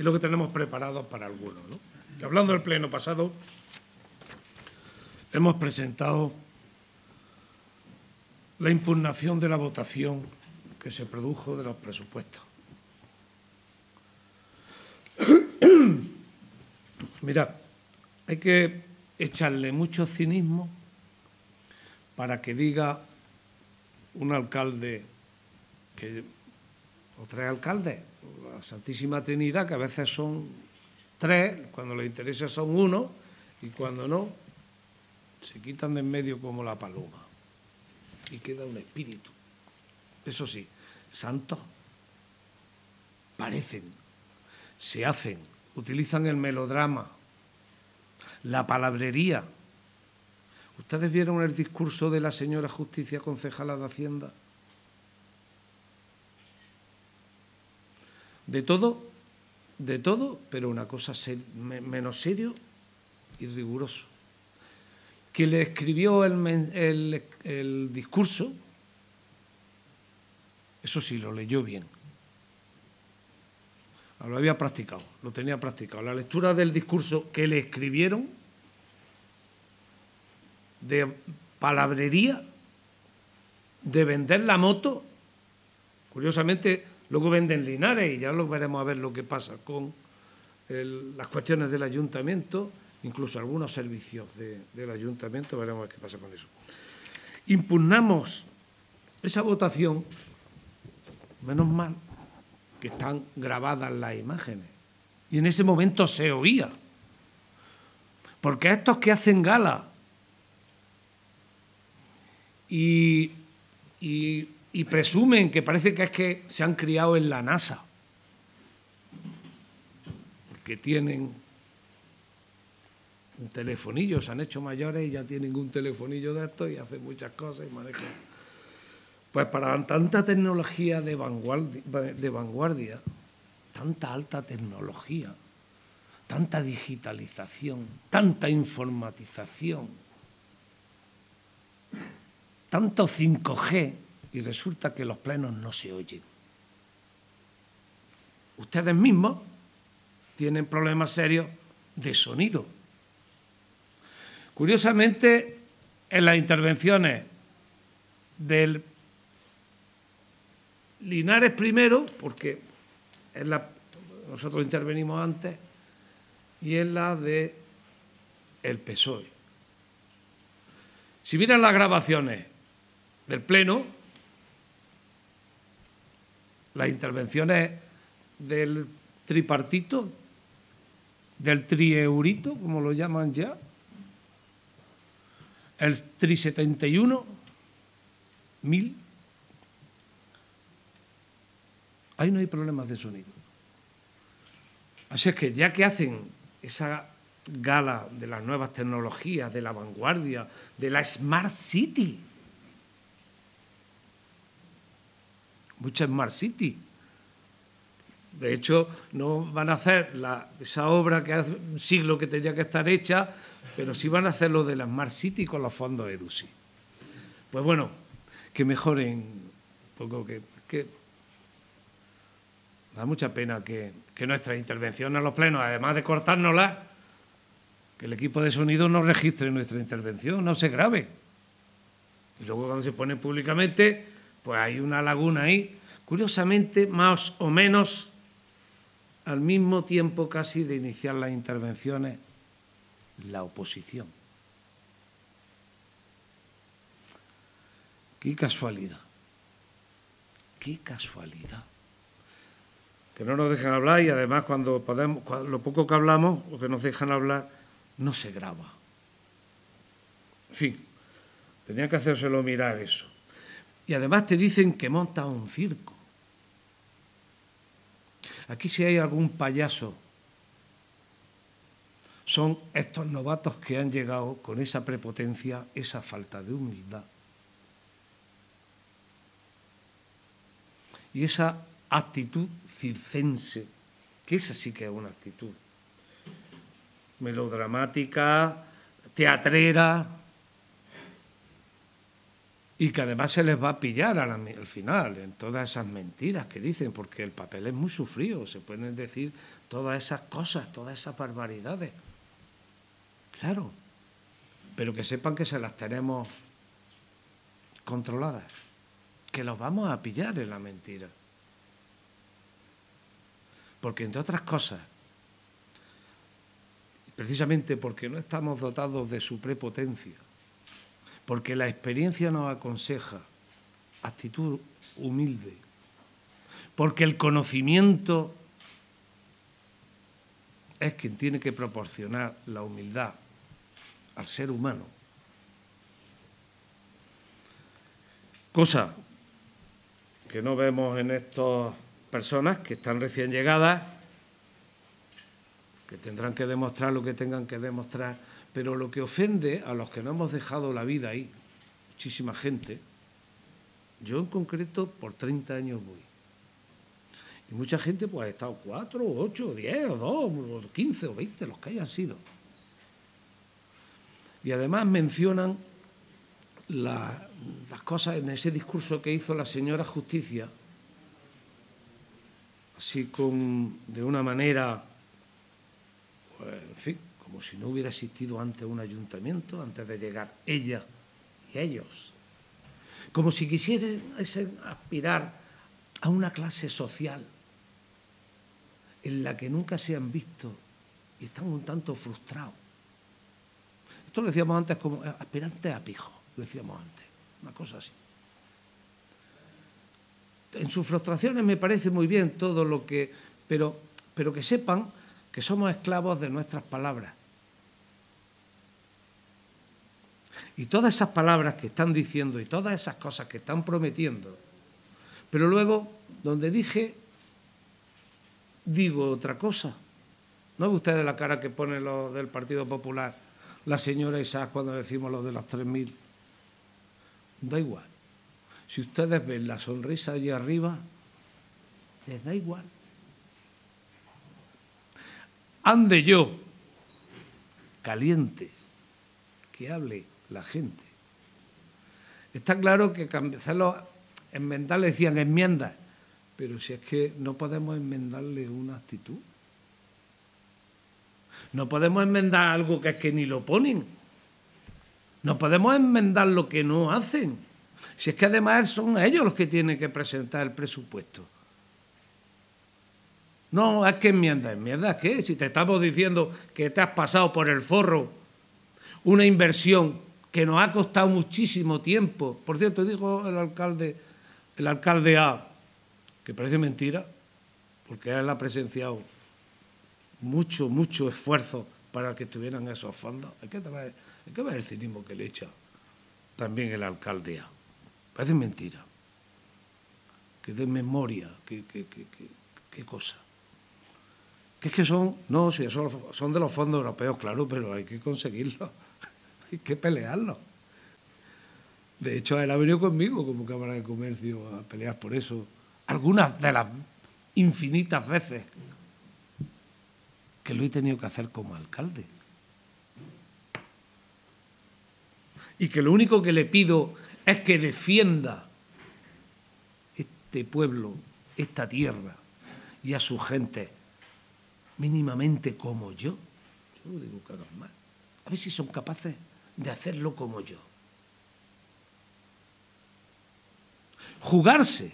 lo que tenemos preparado para algunos, ¿no? Y hablando del pleno pasado, hemos presentado la impugnación de la votación que se produjo de los presupuestos. Mirad, hay que echarle mucho cinismo para que diga un alcalde o tres alcaldes, la Santísima Trinidad, que a veces son tres, cuando les interesa son uno, y cuando no, se quitan de en medio como la paloma y queda un espíritu. Eso sí, santos parecen, se hacen, utilizan el melodrama, la palabrería. ¿Ustedes vieron el discurso de la señora Justicia, concejala de Hacienda? De todo, pero una cosa menos serio y riguroso. Quien le escribió el discurso, eso sí, lo leyó bien. Lo había practicado, lo tenía practicado. La lectura del discurso que le escribieron, de palabrería, de vender la moto, curiosamente luego venden Linares y ya lo veremos a ver lo que pasa con las cuestiones del ayuntamiento, incluso algunos servicios del ayuntamiento, veremos a ver qué pasa con eso. Impugnamos esa votación, menos mal que están grabadas las imágenes, y en ese momento se oía, porque estos que hacen gala y presumen que parece que es que se han criado en la NASA, porque tienen un telefonillo, se han hecho mayores y ya tienen un telefonillo de estos y hacen muchas cosas y manejan. Pues para tanta tecnología de vanguardia, tanta alta tecnología, tanta digitalización, tanta informatización, tanto 5G, y resulta que los plenos no se oyen. Ustedes mismos tienen problemas serios de sonido. Curiosamente, en las intervenciones del Linares primero, porque nosotros intervenimos antes, y en la del PSOE. Si miran las grabaciones del Pleno, las intervenciones del tripartito, del trieurito, como lo llaman ya, el tri 71.000, ahí no hay problemas de sonido. Así es que ya que hacen esa gala de las nuevas tecnologías, de la vanguardia, de la Smart City, mucha Smart City. De hecho, no van a hacer esa obra que hace un siglo que tenía que estar hecha, pero sí van a hacer lo de la Smart City con los fondos EDUSI. Pues bueno, que mejoren un poco, que da mucha pena que nuestras intervenciones en los plenos, además de cortárnoslas, que el equipo de sonido no registre nuestra intervención, no se grabe. Y luego cuando se pone públicamente, pues hay una laguna ahí, curiosamente, más o menos al mismo tiempo casi de iniciar las intervenciones, la oposición. Qué casualidad, qué casualidad. Que no nos dejan hablar y además cuando lo poco que hablamos, o que nos dejan hablar, no se graba. En fin, tenía que hacérselo mirar eso. Y además te dicen que montas un circo. Aquí si hay algún payaso, son estos novatos que han llegado con esa prepotencia, esa falta de humildad y esa actitud circense, que esa sí que es una actitud melodramática, teatrera. Y que además se les va a pillar al final en todas esas mentiras que dicen, porque el papel es muy sufrido, se pueden decir todas esas cosas, todas esas barbaridades. Claro, pero que sepan que se las tenemos controladas, que los vamos a pillar en la mentira. Porque entre otras cosas, precisamente porque no estamos dotados de su prepotencia, porque la experiencia nos aconseja actitud humilde, porque el conocimiento es quien tiene que proporcionar la humildad al ser humano. Cosa que no vemos en estas personas que están recién llegadas, que tendrán que demostrar lo que tengan que demostrar, pero lo que ofende a los que no hemos dejado la vida ahí, muchísima gente, yo en concreto por 30 años voy. Y mucha gente pues ha estado 4, 8, 10, o 2, o 15, o 20, los que hayan sido. Y además mencionan las cosas en ese discurso que hizo la señora Justicia, así de una manera, pues, en fin, como si no hubiera existido antes un ayuntamiento, antes de llegar ella y ellos. Como si quisieran aspirar a una clase social en la que nunca se han visto y están un tanto frustrados. Esto lo decíamos antes como aspirantes a pijo, lo decíamos antes, una cosa así. En sus frustraciones me parece muy bien todo lo que... Pero que sepan que somos esclavos de nuestras palabras. Y todas esas palabras que están diciendo y todas esas cosas que están prometiendo, pero luego, donde digo otra cosa. ¿No ve ustedes la cara que pone lo del Partido Popular, la señora Isaac, cuando decimos lo de las 3.000? Da igual. Si ustedes ven la sonrisa allí arriba, les da igual. Ande yo, caliente, que hable la gente. Está claro que enmendarle decían enmiendas, pero si es que no podemos enmendarle una actitud. No podemos enmendar algo que es que ni lo ponen. No podemos enmendar lo que no hacen. Si es que además son ellos los que tienen que presentar el presupuesto. No, es que ¿enmiendas qué? Si te estamos diciendo que te has pasado por el forro una inversión que nos ha costado muchísimo tiempo. Por cierto, dijo el alcalde A, que parece mentira, porque él ha presenciado mucho esfuerzo para que tuvieran esos fondos. Hay que ver el cinismo que le echa también el alcalde A. Parece mentira. Que de memoria, qué cosa. Que es que son de los fondos europeos, claro, pero hay que conseguirlo, hay que pelearlo. De hecho, él ha venido conmigo como Cámara de Comercio a pelear por eso. Algunas de las infinitas veces que lo he tenido que hacer como alcalde. Y que lo único que le pido es que defienda este pueblo, esta tierra y a su gente mínimamente como yo. Yo no digo que hagan más. A ver si son capaces de hacerlo como yo. Jugarse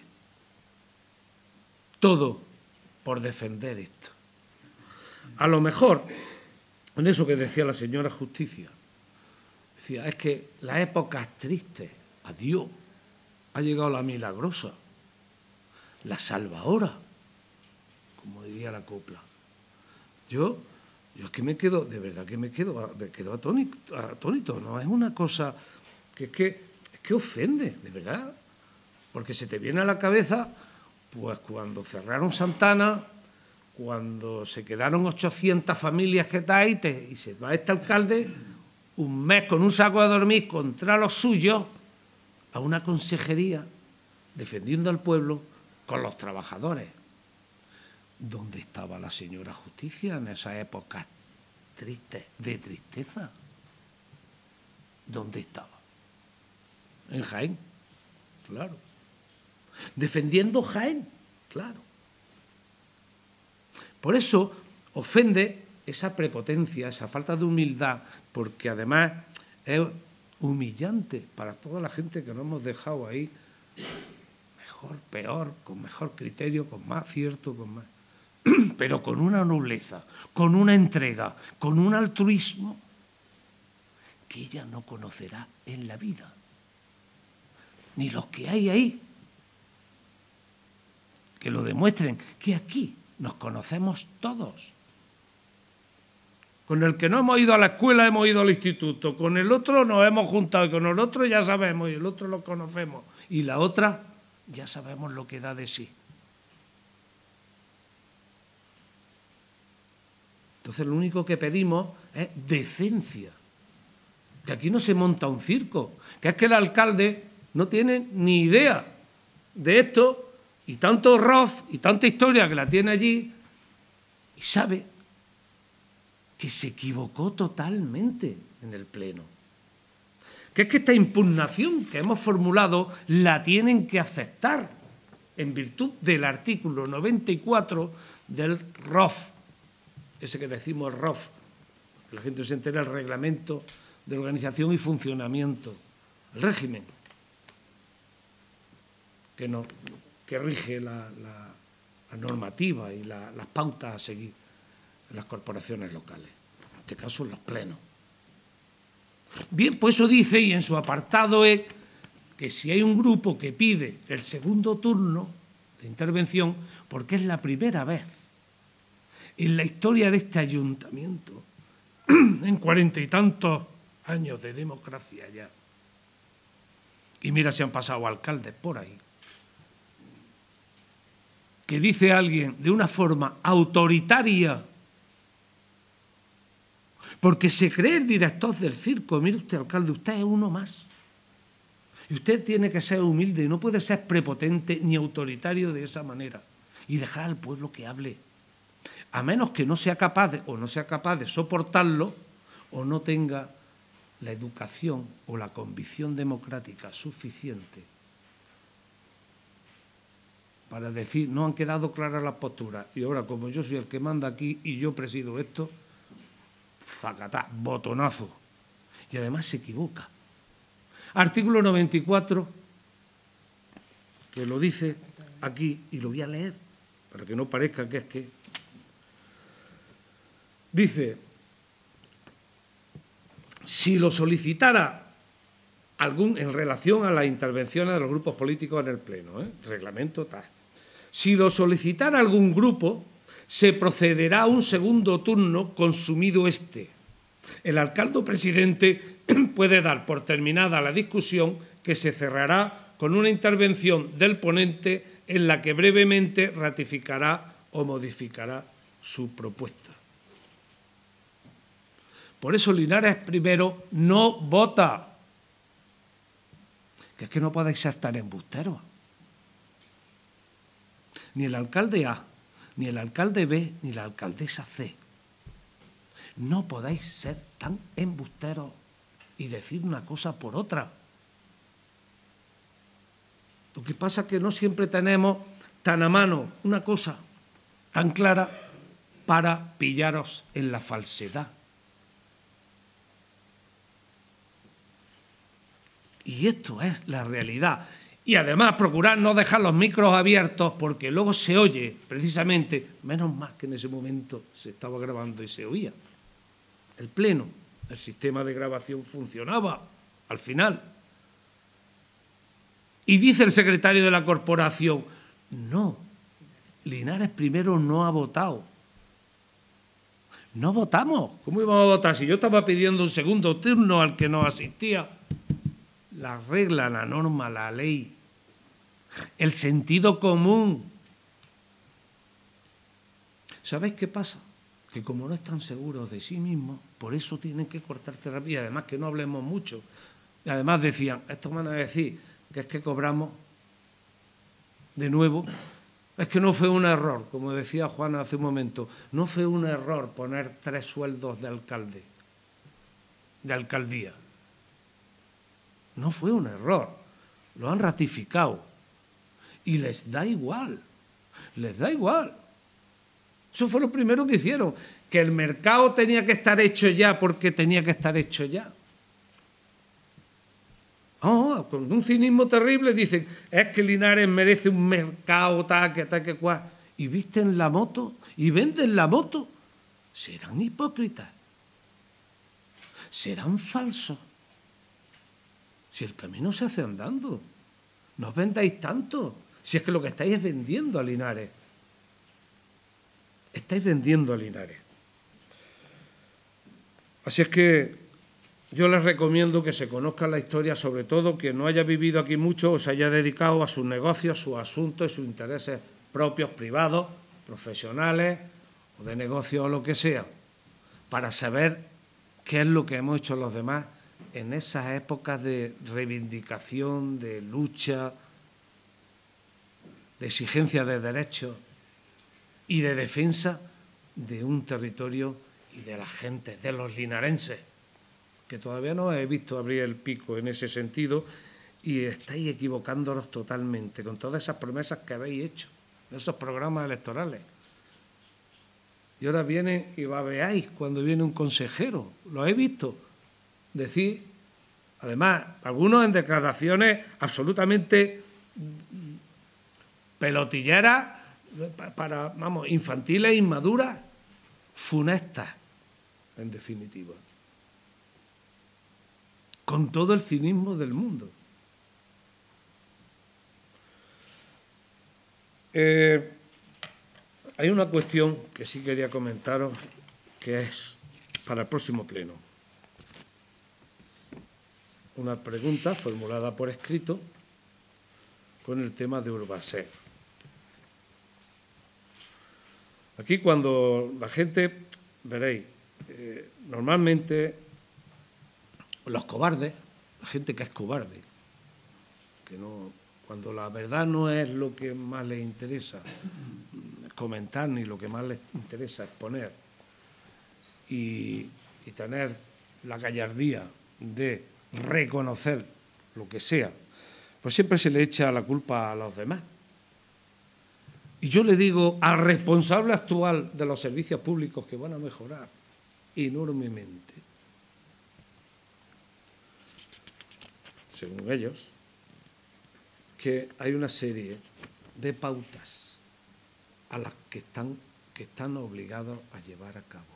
todo por defender esto. A lo mejor, en eso que decía la señora Justicia, decía, es que las épocas tristes, adiós, ha llegado la milagrosa, la salvadora, como diría la copla. Yo es que me quedo, de verdad que me quedo atónito, no es una cosa que es que ofende, de verdad, porque se te viene a la cabeza, pues cuando cerraron Santana, cuando se quedaron 800 familias que está ahí, y se va este alcalde un mes con un saco de dormir contra los suyos a una consejería defendiendo al pueblo con los trabajadores. ¿Dónde estaba la señora Justicia en esas épocas tristes, de tristeza? ¿Dónde estaba? En Jaén. claro. Defendiendo Jaén, claro. Por eso ofende esa prepotencia, esa falta de humildad, porque además es humillante para toda la gente que nos hemos dejado ahí, mejor, peor, con mejor criterio, con más acierto, con más... pero con una nobleza, con una entrega, con un altruismo que ella no conocerá en la vida, ni los que hay ahí, que lo demuestren, que aquí nos conocemos todos. Con el que no hemos ido a la escuela hemos ido al instituto, con el otro nos hemos juntado y con el otro ya sabemos y el otro lo conocemos y la otra ya sabemos lo que da de sí. Entonces lo único que pedimos es decencia, que aquí no se monta un circo, que es que el alcalde no tiene ni idea de esto y tanto roz y tanta historia que la tiene allí y sabe que se equivocó totalmente en el Pleno. Que es que esta impugnación que hemos formulado la tienen que aceptar en virtud del artículo 94 del ROF, ese que decimos ROF, que la gente se entera, el Reglamento de Organización y Funcionamiento, el régimen que rige la normativa y las pautas a seguir en las corporaciones locales, en este caso en los plenos. Bien, pues eso dice, y en su apartado es que si hay un grupo que pide el segundo turno de intervención, porque es la primera vez en la historia de este ayuntamiento, en 40 y tantos años de democracia ya, y mira si han pasado alcaldes por ahí, que dice alguien de una forma autoritaria, porque se cree el director del circo, mire usted, alcalde, usted es uno más. Y usted tiene que ser humilde y no puede ser prepotente ni autoritario de esa manera y dejar al pueblo que hable. A menos que no sea capaz de soportarlo o no tenga la educación o la convicción democrática suficiente para decir, no han quedado claras las posturas y ahora como yo soy el que manda aquí y yo presido esto, zacatá, botonazo. Y además se equivoca. Artículo 94, que lo dice aquí, y lo voy a leer, para que no parezca que es que... Dice, si lo solicitara algún, en relación a las intervenciones de los grupos políticos en el Pleno, reglamento tal, si lo solicitara algún grupo, se procederá a un segundo turno consumido este. El alcalde o presidente puede dar por terminada la discusión que se cerrará con una intervención del ponente en la que brevemente ratificará o modificará su propuesta. Por eso Linares primero no vota. Que es que no podéis ser tan embusteros. Ni el alcalde A, ni el alcalde B, ni la alcaldesa C. No podéis ser tan embusteros y decir una cosa por otra. Lo que pasa es que no siempre tenemos tan a mano una cosa tan clara para pillaros en la falsedad. Y esto es la realidad. Y además procurar no dejar los micros abiertos porque luego se oye precisamente, menos mal que en ese momento se estaba grabando y se oía. El Pleno, el sistema de grabación funcionaba al final. Y dice el secretario de la corporación, no, Linares primero no ha votado. No votamos. ¿Cómo íbamos a votar si yo estaba pidiendo un segundo turno al que no asistía? La regla, la norma, la ley, el sentido común. ¿Sabéis qué pasa? Que como no están seguros de sí mismos, por eso tienen que cortar terapia. Y además que no hablemos mucho. Y además decían, estos van a decir que es que cobramos de nuevo. Es que no fue un error, como decía Juana hace un momento, no fue un error poner 3 sueldos de alcalde, de alcaldía. No fue un error. lo han ratificado y les da igual, les da igual. Eso fue lo primero que hicieron, que el mercado tenía que estar hecho ya porque tenía que estar hecho ya. Oh, con un cinismo terrible dicen, es que Linares merece un mercado tal, que cual. Y visten la moto y venden la moto. Serán hipócritas. Serán falsos. Si el camino se hace andando. No os vendáis tanto. Si es que lo que estáis es vendiendo a Linares. Estáis vendiendo a Linares. Así es que yo les recomiendo que se conozcan la historia, sobre todo que no haya vivido aquí mucho o se haya dedicado a sus negocios, sus asuntos y sus intereses propios, privados, profesionales o de negocio o lo que sea, para saber qué es lo que hemos hecho los demás en esas épocas de reivindicación, de lucha, de exigencia de derechos y de defensa de un territorio y de la gente, de los linarenses, que todavía no he visto abrir el pico en ese sentido y estáis equivocándolos totalmente con todas esas promesas que habéis hecho, en esos programas electorales. Y ahora viene y babeáis cuando viene un consejero, lo he visto decir, además, algunos en declaraciones absolutamente pelotilleras, vamos, infantiles, inmaduras, funestas, en definitiva. Con todo el cinismo del mundo. Hay una cuestión que sí quería comentaros, que es para el próximo pleno. Una pregunta formulada por escrito con el tema de Urbaser. Aquí cuando la gente, veréis, normalmente los cobardes, la gente que es cobarde, que no, cuando la verdad no es lo que más les interesa comentar ni lo que más les interesa exponer y tener la gallardía de reconocer lo que sea, pues siempre se le echa la culpa a los demás. Y yo le digo al responsable actual de los servicios públicos que van a mejorar enormemente, según ellos, que hay una serie de pautas a las que están obligados a llevar a cabo.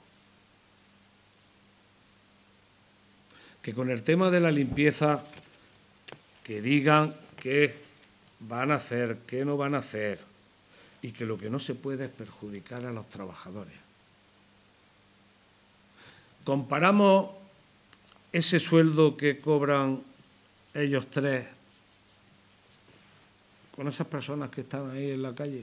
Que con el tema de la limpieza, que digan qué van a hacer, qué no van a hacer, y que lo que no se puede es perjudicar a los trabajadores. Comparamos ese sueldo que cobran ellos tres con esas personas que están ahí en la calle.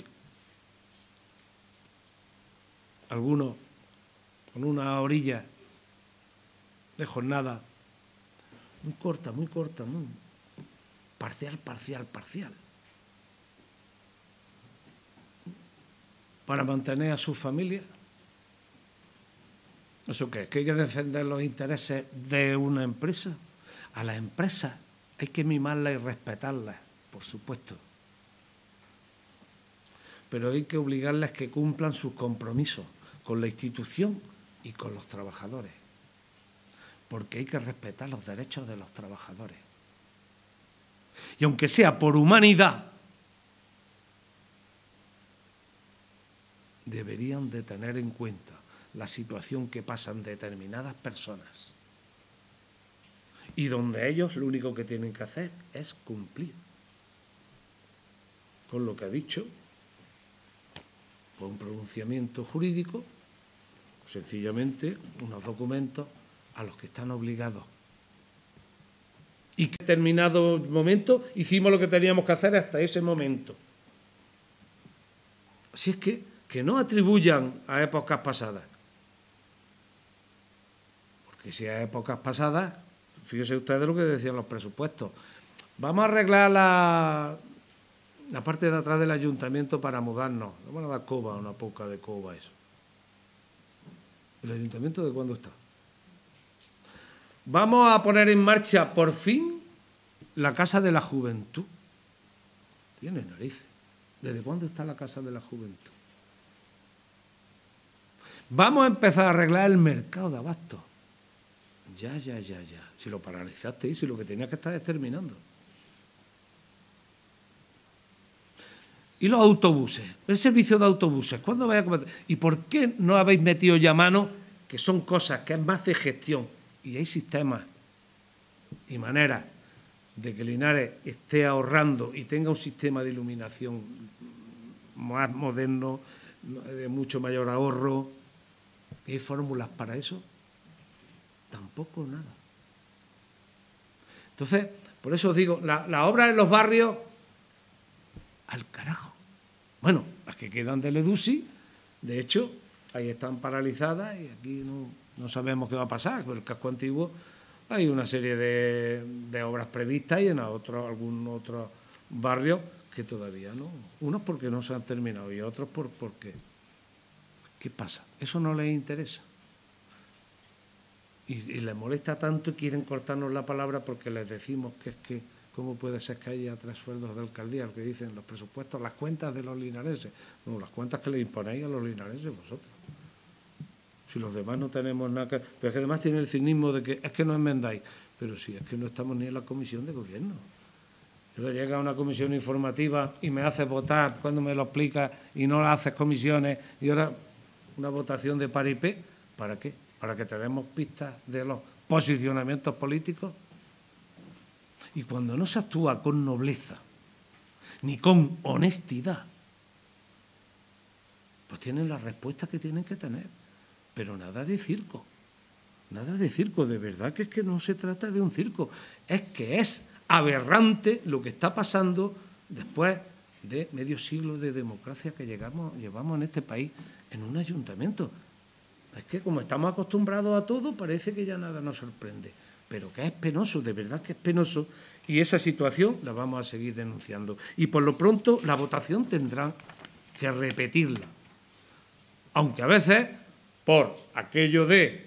Algunos con una orilla de jornada muy corta, muy parcial, para mantener a sus familias. ¿Eso qué es? ¿Que hay que defender los intereses de una empresa? A las empresas hay que mimarlas y respetarlas, por supuesto. Pero hay que obligarles a que cumplan sus compromisos con la institución y con los trabajadores. Porque hay que respetar los derechos de los trabajadores. Y aunque sea por humanidad, deberían de tener en cuenta la situación que pasan determinadas personas y donde ellos lo único que tienen que hacer es cumplir con lo que ha dicho, por un pronunciamiento jurídico, sencillamente unos documentos a los que están obligados. Y que en determinado momento hicimos lo que teníamos que hacer hasta ese momento. Así es que no atribuyan a épocas pasadas. Porque si a épocas pasadas, fíjense ustedes lo que decían los presupuestos. Vamos a arreglar la parte de atrás del ayuntamiento para mudarnos. Le van a dar coba, una poca de coba eso. ¿El ayuntamiento de cuándo está? Vamos a poner en marcha por fin la Casa de la Juventud. Tiene narices. ¿Desde cuándo está la Casa de la Juventud? Vamos a empezar a arreglar el mercado de abastos. Ya. Si lo paralizasteis, si lo que tenía que estar es terminando. Y los autobuses, el servicio de autobuses, ¿cuándo vais a combatir? ¿Y por qué no habéis metido ya mano, que son cosas que es más de gestión, y hay sistemas y maneras de que Linares esté ahorrando y tenga un sistema de iluminación más moderno, de mucho mayor ahorro? ¿Hay fórmulas para eso? Tampoco nada. Entonces, por eso os digo, la obra en los barrios, al carajo. Bueno, las que quedan del EDUSI, de hecho, ahí están paralizadas y aquí no sabemos qué va a pasar. Con el casco antiguo hay una serie de obras previstas y en algún otro barrio que todavía no. Unos porque no se han terminado y otros porque... ¿Qué pasa? ¿Eso no les interesa? Y les molesta tanto y quieren cortarnos la palabra porque les decimos que es que ¿cómo puede ser que haya 3 sueldos de alcaldía? Lo que dicen los presupuestos, las cuentas de los linareses. No, las cuentas que le imponéis a los linareses vosotros. Si los demás no tenemos nada que... Pero es que además tiene el cinismo de que es que no enmendáis. Pero sí, es que no estamos ni en la comisión de gobierno. Yo llega a una comisión informativa y me haces votar cuando me lo explicas y no la haces comisiones y ahora una votación de paripé. ¿Para qué? ¿Para que te demos pistas de los posicionamientos políticos? Y cuando no se actúa con nobleza, ni con honestidad, pues tienen la respuesta que tienen que tener. Pero nada de circo. Nada de circo. De verdad que es que no se trata de un circo. Es que es aberrante lo que está pasando después de medio siglo de democracia que llevamos en este país en un ayuntamiento. Es que como estamos acostumbrados a todo, parece que ya nada nos sorprende. Pero que es penoso, de verdad que es penoso, y esa situación la vamos a seguir denunciando. Y por lo pronto la votación tendrán que repetirla. Aunque a veces, por aquello de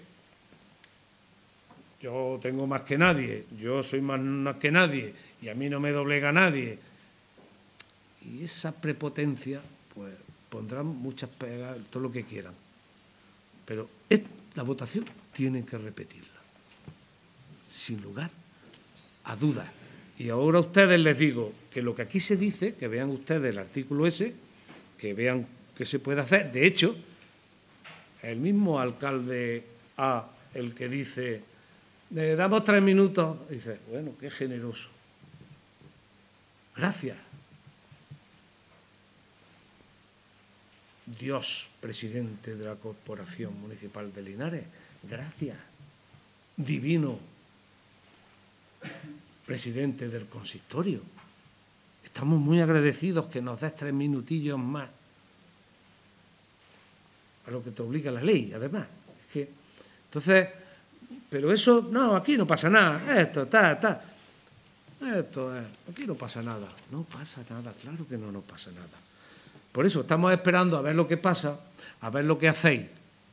yo tengo más que nadie, yo soy más que nadie, y a mí no me doblega nadie, y esa prepotencia, pues pondrán muchas pegas, todo lo que quieran. Pero la votación tienen que repetirla, sin lugar a dudas. Y ahora a ustedes les digo que lo que aquí se dice, que vean ustedes el artículo ese, que vean qué se puede hacer. De hecho, el mismo alcalde A, el que dice, le damos 3 minutos, dice, bueno, qué generoso. Gracias. Dios, presidente de la Corporación Municipal de Linares, gracias. Divino, presidente del consistorio. Estamos muy agradecidos que nos des 3 minutillos más. A lo que te obliga la ley, además. Es que, entonces, pero eso, no, aquí no pasa nada. Esto, aquí no pasa nada. No pasa nada, claro que no pasa nada. Por eso estamos esperando a ver lo que pasa, a ver lo que hacéis.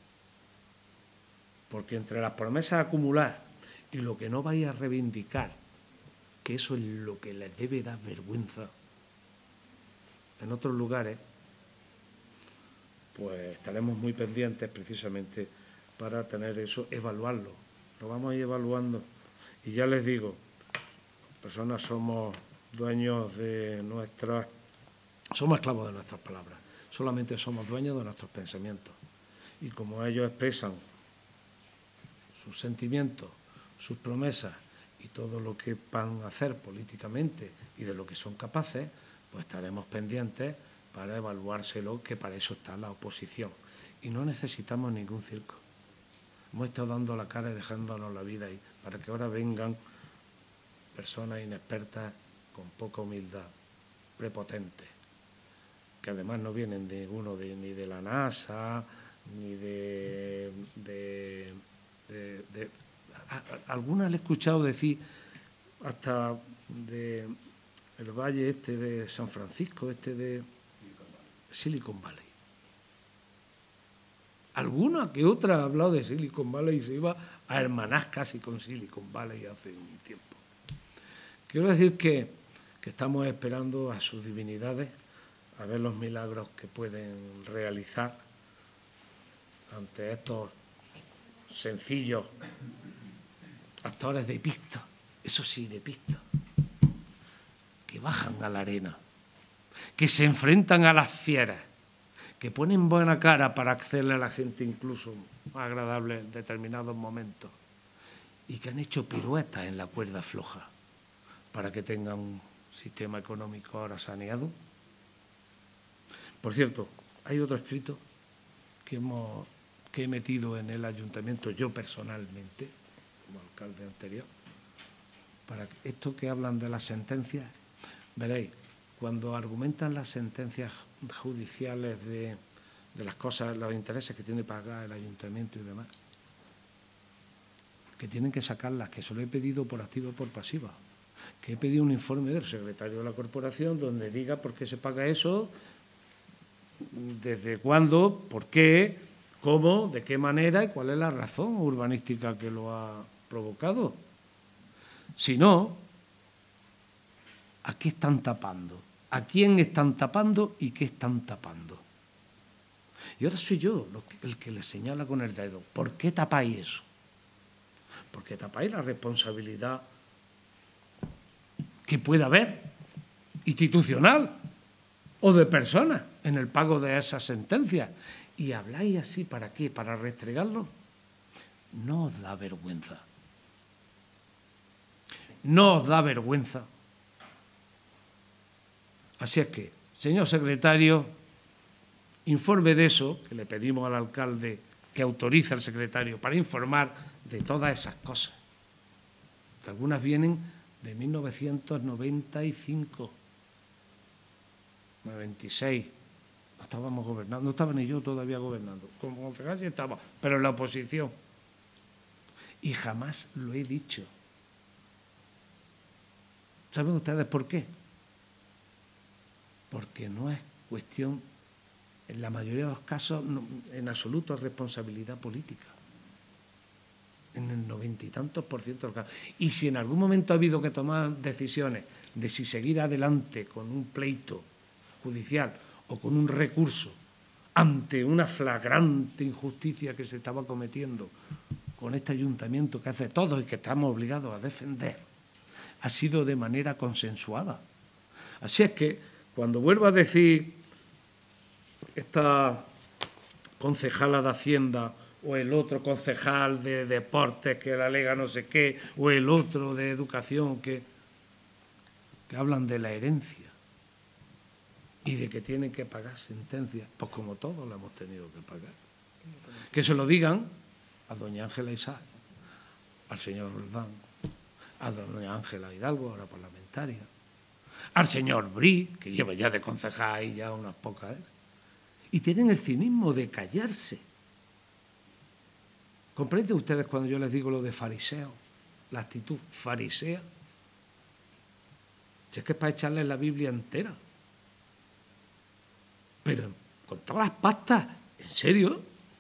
Porque entre las promesas acumuladas y lo que no vais a reivindicar, que eso es lo que les debe dar vergüenza en otros lugares, pues estaremos muy pendientes precisamente para tener eso, evaluarlo. Lo vamos a ir evaluando. Y ya les digo, personas somos dueños de nuestras... Somos esclavos de nuestras palabras. Solamente somos dueños de nuestros pensamientos. Y como ellos expresan sus sentimientos, sus promesas y todo lo que van a hacer políticamente y de lo que son capaces, pues estaremos pendientes para evaluárselo, que para eso está la oposición. Y no necesitamos ningún circo. Hemos estado dando la cara y dejándonos la vida ahí, para que ahora vengan personas inexpertas con poca humildad, prepotentes, que además no vienen de ninguno, ni de la NASA, ni algunas le he escuchado decir hasta de el valle este de San Francisco, este de Silicon Valley. Alguna que otra ha hablado de Silicon Valley y se iba a hermanar casi con Silicon Valley hace un tiempo. Quiero decir que estamos esperando a sus divinidades a ver los milagros que pueden realizar ante estos sencillos actores de pista, eso sí, de pista, que bajan a la arena, que se enfrentan a las fieras, que ponen buena cara para hacerle a la gente incluso más agradable en determinados momentos, y que han hecho piruetas en la cuerda floja para que tengan un sistema económico ahora saneado. Por cierto, hay otro escrito que he metido en el ayuntamiento yo personalmente, como alcalde anterior, para esto que hablan de las sentencias. Veréis, cuando argumentan las sentencias judiciales de las cosas, los intereses que tiene que pagar el ayuntamiento y demás, que tienen que sacarlas, que se lo he pedido por activa y por pasiva, que he pedido un informe del secretario de la corporación donde diga por qué se paga eso, desde cuándo, por qué, cómo, de qué manera y cuál es la razón urbanística que lo ha provocado. Si no, ¿a qué están tapando? ¿A quién están tapando y qué están tapando? Y ahora soy yo el que les señala con el dedo. ¿Por qué tapáis eso? Porque tapáis la responsabilidad que pueda haber, institucional o de personas, en el pago de esas sentencias. Y habláis así, ¿para qué? ¿Para restregarlo? No os da vergüenza. No os da vergüenza. Así es que, señor secretario, informe de eso, que le pedimos al alcalde que autorice al secretario para informar de todas esas cosas, que algunas vienen de 1995, 96, no estábamos gobernando, no estaba ni yo todavía gobernando, como concejal sí estaba, pero en la oposición. Y jamás lo he dicho. ¿Saben ustedes por qué? Porque no es cuestión, en la mayoría de los casos, en absoluto responsabilidad política. En el 90 y tantos % de los casos. Y si en algún momento ha habido que tomar decisiones de si seguir adelante con un pleito judicial o con un recurso ante una flagrante injusticia que se estaba cometiendo con este ayuntamiento que hace todo y que estamos obligados a defender, ha sido de manera consensuada. Así es que, cuando vuelvo a decir esta concejala de Hacienda o el otro concejal de Deportes que la alega no sé qué, o el otro de Educación que hablan de la herencia y de que tienen que pagar sentencias, pues como todos lo hemos tenido que pagar. Que se lo digan a doña Ángela Isaac, al señor Roldán, a doña Ángela Hidalgo, ahora parlamentaria, al señor Bri, que lleva ya de concejal ahí ya unas pocas, y tienen el cinismo de callarse. ¿Comprenden ustedes cuando yo les digo lo de fariseo? La actitud farisea. Si es que es para echarles la Biblia entera. Pero con todas las pastas, ¿en serio?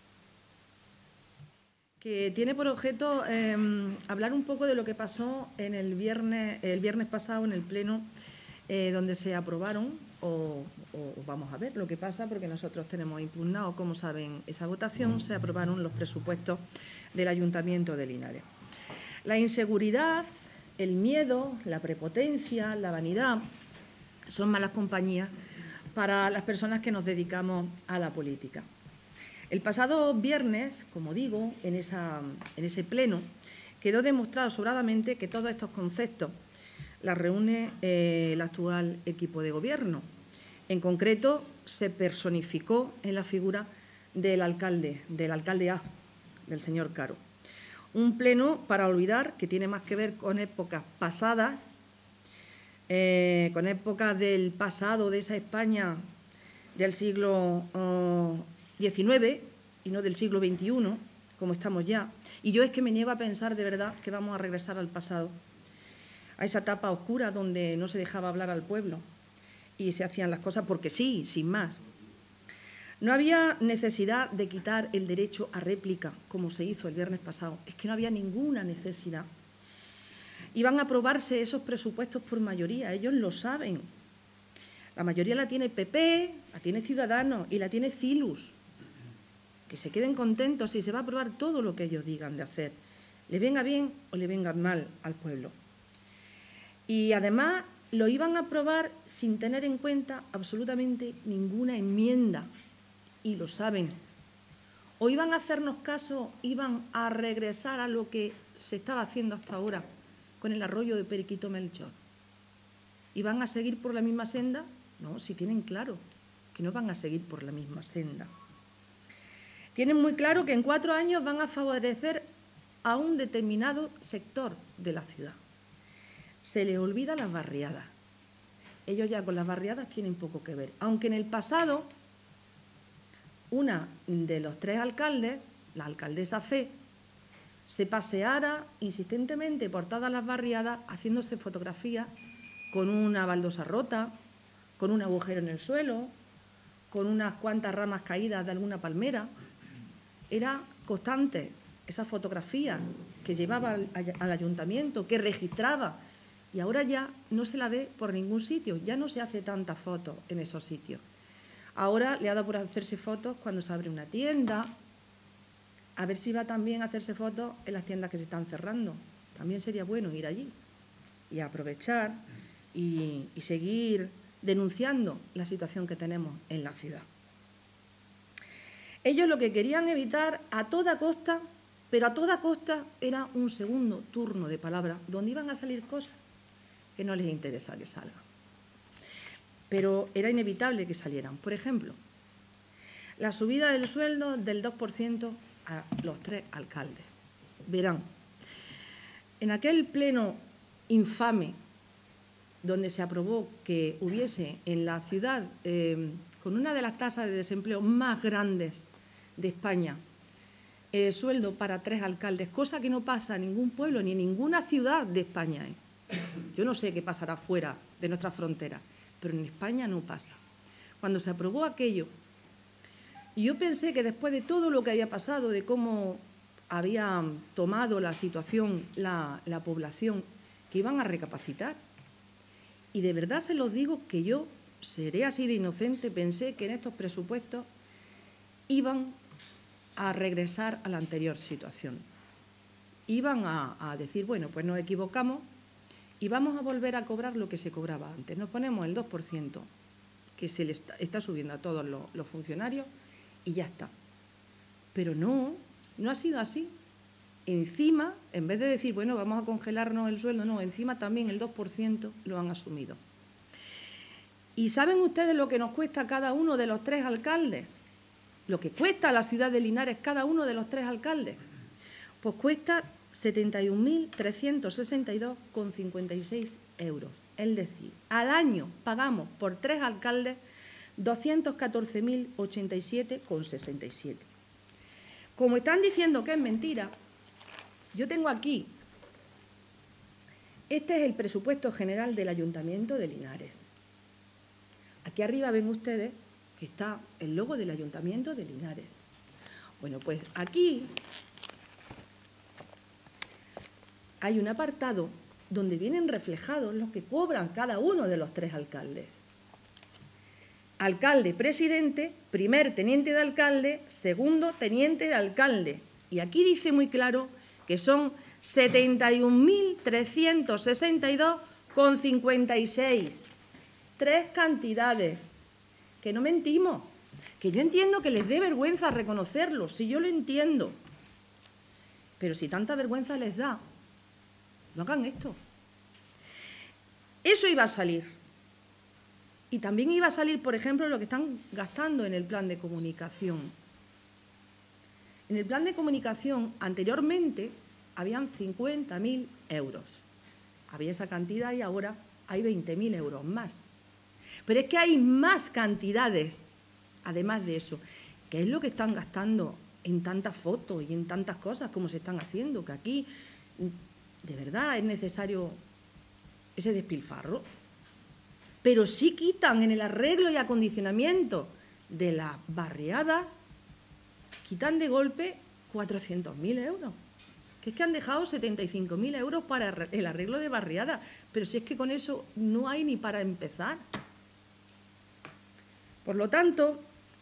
Que tiene por objeto hablar un poco de lo que pasó en el viernes pasado en el Pleno, donde se aprobaron, o vamos a ver lo que pasa, porque nosotros tenemos impugnado, como saben, esa votación, se aprobaron los presupuestos del Ayuntamiento de Linares. La inseguridad, el miedo, la prepotencia, la vanidad son malas compañías para las personas que nos dedicamos a la política. El pasado viernes, como digo, en ese pleno, quedó demostrado sobradamente que todos estos conceptos las reúne el actual equipo de gobierno. En concreto, se personificó en la figura del alcalde A, del señor Caro. Un pleno para olvidar que tiene más que ver con épocas pasadas, con épocas del pasado de esa España del siglo XIX y no del siglo XXI, como estamos ya. Y yo es que me niego a pensar de verdad que vamos a regresar al pasado, a esa etapa oscura donde no se dejaba hablar al pueblo y se hacían las cosas porque sí, sin más. No había necesidad de quitar el derecho a réplica, como se hizo el viernes pasado. Es que no había ninguna necesidad. Iban a aprobarse esos presupuestos por mayoría, ellos lo saben. La mayoría la tiene el PP, la tiene Ciudadanos y la tiene Cilus. Que se queden contentos si se va a aprobar todo lo que ellos digan de hacer, le venga bien o le venga mal al pueblo. Y además lo iban a aprobar sin tener en cuenta absolutamente ninguna enmienda, y lo saben. O iban a hacernos caso, iban a regresar a lo que se estaba haciendo hasta ahora con el arroyo de Periquito Melchor. ¿Iban a seguir por la misma senda? No, si tienen claro que no van a seguir por la misma senda. Tienen muy claro que en 4 años van a favorecer a un determinado sector de la ciudad. Se les olvida las barriadas. Ellos ya con las barriadas tienen poco que ver. Aunque en el pasado, una de los 3 alcaldes, la alcaldesa Fe, se paseara insistentemente por todas las barriadas haciéndose fotografías con una baldosa rota, con un agujero en el suelo, con unas cuantas ramas caídas de alguna palmera. Era constante esa fotografía que llevaba al ayuntamiento, que registraba, y ahora ya no se la ve por ningún sitio, ya no se hace tantas fotos en esos sitios. Ahora le ha dado por hacerse fotos cuando se abre una tienda, a ver si va también a hacerse fotos en las tiendas que se están cerrando. También sería bueno ir allí y aprovechar y seguir denunciando la situación que tenemos en la ciudad. Ellos lo que querían evitar a toda costa, pero a toda costa, era un segundo turno de palabra donde iban a salir cosas que no les interesa que salgan. Pero era inevitable que salieran. Por ejemplo, la subida del sueldo del 2% a los 3 alcaldes. Verán, en aquel pleno infame donde se aprobó que hubiese en la ciudad, con una de las tasas de desempleo más grandes de España, sueldo para 3 alcaldes, cosa que no pasa en ningún pueblo ni en ninguna ciudad de España. Yo no sé qué pasará fuera de nuestras fronteras, pero en España no pasa. Cuando se aprobó aquello, yo pensé que después de todo lo que había pasado, de cómo había tomado la situación la población, que iban a recapacitar. Y de verdad se los digo que yo seré así de inocente, pensé que en estos presupuestos iban a regresar a la anterior situación. Iban a decir, bueno, pues nos equivocamos y vamos a volver a cobrar lo que se cobraba antes. Nos ponemos el 2% que se le está subiendo a todos los funcionarios y ya está. Pero no ha sido así. Encima, en vez de decir, bueno, vamos a congelarnos el sueldo, no, encima también el 2% lo han asumido. ¿Y saben ustedes lo que nos cuesta cada uno de los 3 alcaldes? Lo que cuesta a la ciudad de Linares cada uno de los 3 alcaldes. Pues cuesta 71.362,56 euros. Es decir, al año pagamos por 3 alcaldes 214.087,67. Como están diciendo que es mentira, yo tengo aquí, este es el presupuesto general del Ayuntamiento de Linares. Aquí arriba ven ustedes que está el logo del Ayuntamiento de Linares. Bueno, pues aquí hay un apartado donde vienen reflejados los que cobran cada uno de los 3 alcaldes. Alcalde, presidente, primer teniente de alcalde, segundo teniente de alcalde. Y aquí dice muy claro que son 71.362,56. 3 cantidades. Que no mentimos. Que yo entiendo que les dé vergüenza reconocerlo, si yo lo entiendo. Pero si tanta vergüenza les da, no hagan esto. Eso iba a salir. Y también iba a salir, por ejemplo, lo que están gastando en el plan de comunicación. En el plan de comunicación, anteriormente, habían 50.000 euros. Había esa cantidad y ahora hay 20.000 euros más. Pero es que hay más cantidades, además de eso. ¿Qué es lo que están gastando en tantas fotos y en tantas cosas como se están haciendo? Que aquí, de verdad, es necesario ese despilfarro. Pero sí quitan en el arreglo y acondicionamiento de las barriadas, quitan de golpe 400.000 euros. que es que han dejado 75.000 euros para el arreglo de barriada, pero si es que con eso no hay ni para empezar. Por lo tanto,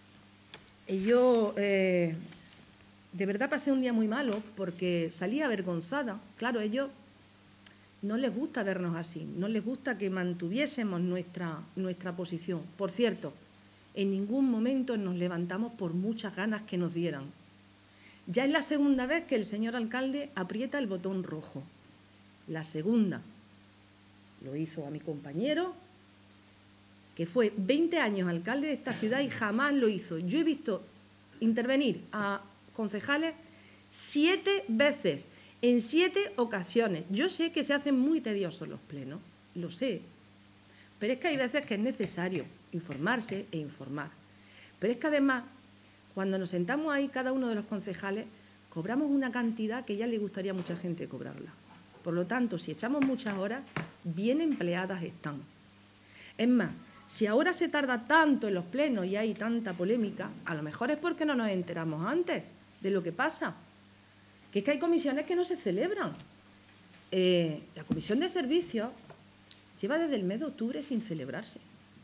yo de verdad pasé un día muy malo porque salí avergonzada. Claro, a ellos no les gusta vernos así, no les gusta que mantuviésemos nuestra posición. Por cierto, en ningún momento nos levantamos por muchas ganas que nos dieran. Ya es la segunda vez que el señor alcalde aprieta el botón rojo. La segunda. Lo hizo a mi compañero, que fue 20 años alcalde de esta ciudad y jamás lo hizo. Yo he visto intervenir a concejales 7 veces, en 7 ocasiones. Yo sé que se hacen muy tediosos los plenos, lo sé, pero es que hay veces que es necesario informarse e informar. Pero es que además, cuando nos sentamos ahí, cada uno de los concejales, cobramos una cantidad que ya le gustaría a mucha gente cobrarla. Por lo tanto, si echamos muchas horas, bien empleadas están. Es más, si ahora se tarda tanto en los plenos y hay tanta polémica, a lo mejor es porque no nos enteramos antes de lo que pasa. Que es que hay comisiones que no se celebran. La comisión de servicios lleva desde el mes de octubre sin celebrarse.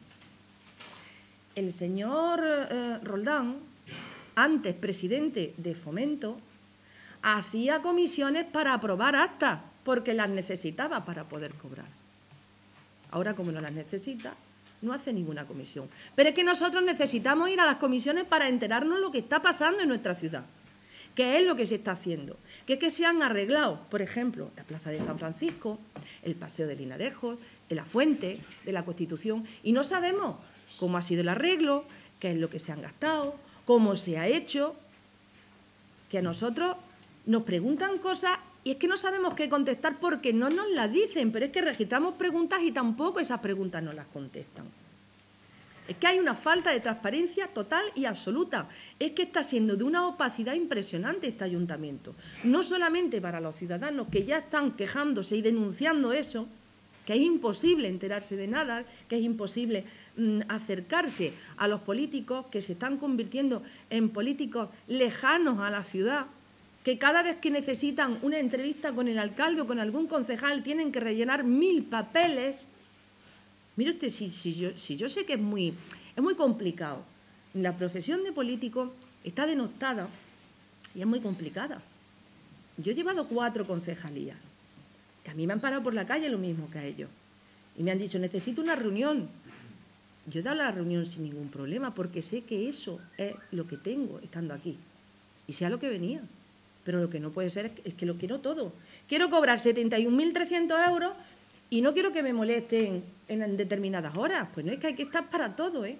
El señor Roldán, antes presidente de Fomento, hacía comisiones para aprobar actas, porque las necesitaba para poder cobrar. Ahora, como no las necesita, no hace ninguna comisión. Pero es que nosotros necesitamos ir a las comisiones para enterarnos lo que está pasando en nuestra ciudad, qué es lo que se está haciendo, que es que se han arreglado, por ejemplo, la Plaza de San Francisco, el Paseo de Linarejos, la Fuente de la Constitución, y no sabemos cómo ha sido el arreglo, qué es lo que se han gastado, cómo se ha hecho, que a nosotros nos preguntan cosas y es que no sabemos qué contestar porque no nos las dicen, pero es que registramos preguntas y tampoco esas preguntas nos las contestan. Es que hay una falta de transparencia total y absoluta. Es que está siendo de una opacidad impresionante este ayuntamiento. No solamente para los ciudadanos que ya están quejándose y denunciando eso, que es imposible enterarse de nada, que es imposible acercarse a los políticos que se están convirtiendo en políticos lejanos a la ciudad, que cada vez que necesitan una entrevista con el alcalde o con algún concejal tienen que rellenar 1000 papeles. Mire usted, si yo sé que es muy complicado. La profesión de político está denostada y es muy complicada. Yo he llevado 4 concejalías. A mí me han parado por la calle lo mismo que a ellos. Y me han dicho, necesito una reunión. Yo he dado la reunión sin ningún problema porque sé que eso es lo que tengo estando aquí. Y sea lo que venía. Pero lo que no puede ser es que lo quiero todo. Quiero cobrar 71.300 euros y no quiero que me molesten en determinadas horas. Pues no, es que hay que estar para todo, ¿eh?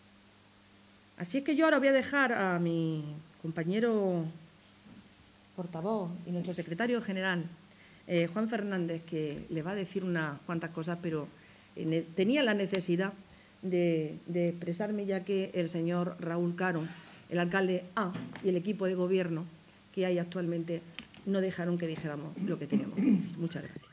Así es que yo ahora voy a dejar a mi compañero portavoz y nuestro secretario general, Juan Fernández, que le va a decir unas cuantas cosas, pero tenía la necesidad de expresarme, ya que el señor Raúl Caro, el alcalde A y el equipo de gobierno que hay actualmente no dejaron que dijéramos lo que teníamos que decir. Muchas gracias.